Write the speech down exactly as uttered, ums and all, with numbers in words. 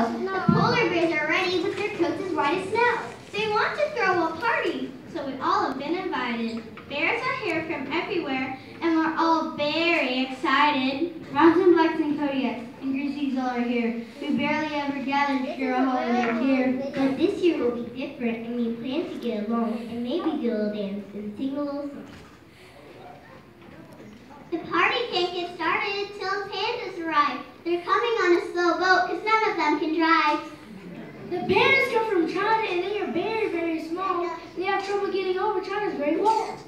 themselves. The polar bears are ready with their coats as white as snow. They want to throw a party, so we all have been invited. Bears are here from everywhere, and we're all very excited. Browns and blacks and Kodiaks and Grizzlies all are here. We barely ever gather to share a holiday here. But this year will be different, and we plan to get along and maybe do a little dance and sing a little song. The party can't get started till pandas arrive. They're coming on a slow boat because none of them can drive. The pandas come from China and they are very, very small. They have trouble getting over China's Great Wall.